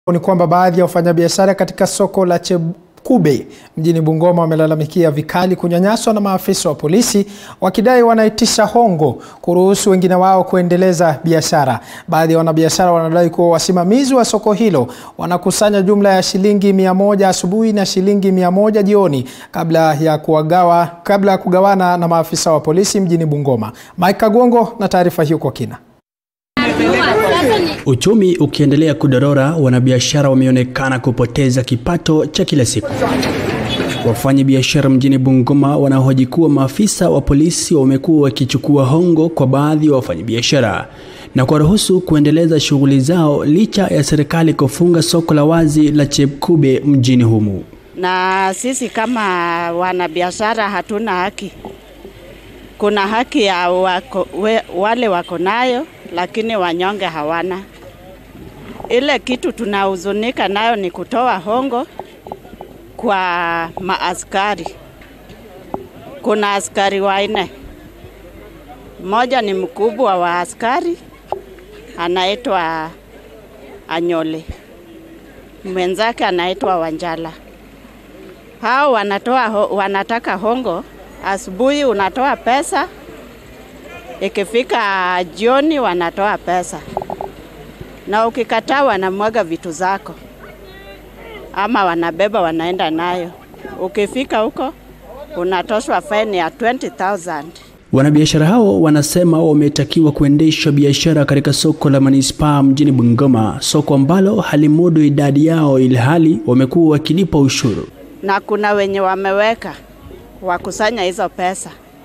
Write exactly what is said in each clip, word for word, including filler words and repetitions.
Ni kwamba baadhi ya wafanyabiashara katika soko la Chebkube mjini Bungoma wamelalamikia vikali kunyanyaswa na maafisa wa polisi, wakidai wanaitisha hongo kuruhusu wengine wao kuendeleza biashara. Baadhi ya wanabiashara wanadai kuwa wasimamizi wa soko hilo wanakusanya jumla ya shilingi mia moja asubuhi na shilingi mia moja jioni kabla ya kuwagawa kabla ya kugawana na maafisa wa polisi mjini Bungoma. Mike Kagongo na taarifa hiyo kwa kina. Uchumi ukiendelea kudorora, wanabiashara wameonekana kupoteza kipato cha kila siku. Wafanya biashara mjini Bungoma wanahoji kuwa maafisa wa polisi wamekuwa wakichukua hongo kwa baadhi ya wafanya biashara na kuwaruhusu kuendeleza shughuli zao licha ya serikali kufunga soko la wazi la Chebkube mjini humu. Na sisi kama wanabiashara hatuna haki. Kuna haki ya wako, we, wale wako nayo, lakini wanyonge hawana. Ile kitu tunahuzunika nayo ni kutoa hongo kwa maaskari. Kuna askari wanne. Mmoja ni mkubwa wa askari, anaitwa Anyole. Mwenzake anaitwa Wanjala. Hao wanatoa wanataka hongo. Asubuhi unatoa pesa, ikifika jioni wanatoa pesa. Na ukikataa wanamwaga vitu zako, ama wanabeba wanaenda nayo. Ukifika huko unatoshwa faini ya twenty thousand. Wanabiashara hao wanasema wametakiwa kuendesha biashara katika soko la manispaa mjini Bungoma, soko ambalo halimudu idadi yao ilhali wamekuwa wakilipa ushuru. Na kuna wenye wameweka wakusanya hizo pesa.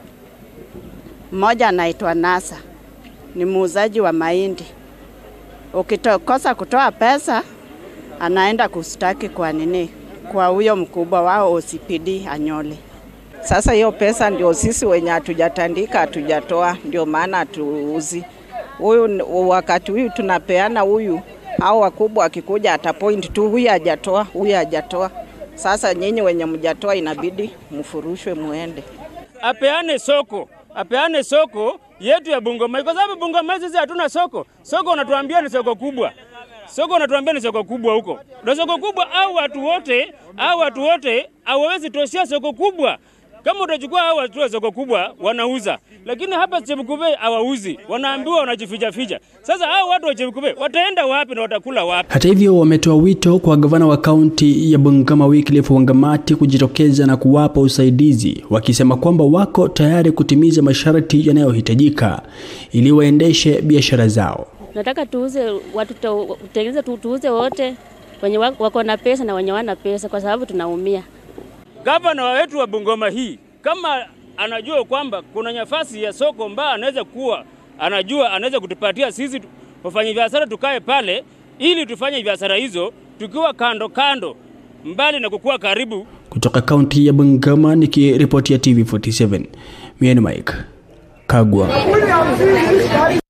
Mmoja anaitwa Nasa, ni muuzaji wa mahindi. Ukikosa kutoa pesa, anaenda kustaki kwa nini? Kwa huyo mkubwa wao O C P D Anyole. Sasa hiyo pesa ndio sisi wenye hatujatandika hatujatoa, ndio maana hatuuzi. Huyu wakati huyu tunapeana huyu, au wakubwa akikuja atapoint tu huyu hajatoa, huyu hajatoa. Sasa nyinyi wenye mjatoa inabidi mfurushwe muende. Apeane soko, apeane soko yetu ya Bungoma. Kwa sababu Bungoma sisi hatuna soko. Soko unatuambia ni soko kubwa. Soko unatuambia ni soko kubwa huko. Na soko kubwa au watu wote, au watu wote hawawezi toshia soko kubwa. Kama utachukua hao watu wa soko kubwa wanauza, lakini hapa Chebkube hawauzi, wanaambiwa wanajificha ficha. Sasa hao watu wa Chebkube wataenda wapi na watakula wapi? Hata hivyo wametoa wito kwa gavana wa kaunti ya Bungoma Wycliffe Wangamati kujitokeza na kuwapa usaidizi, wakisema kwamba wako tayari kutimiza masharti yanayohitajika ili waendeshe biashara zao. Nataka tuuze watu tutengeneze tuuze wote, wenye wako na pesa na wenye wana pesa, kwa sababu tunaumia. Gavana wetu wa Bungoma hii kama anajua kwamba kuna nafasi ya soko mbaya, anaweza kuwa anajua anaweza kutupatia sisi wafanya biashara tukae pale ili tufanye biashara hizo tukiwa kando kando mbali na kukua karibu. Kutoka kaunti ya Bungoma nikiripotia T V forty-seven, mimi ni Mike Kagwa.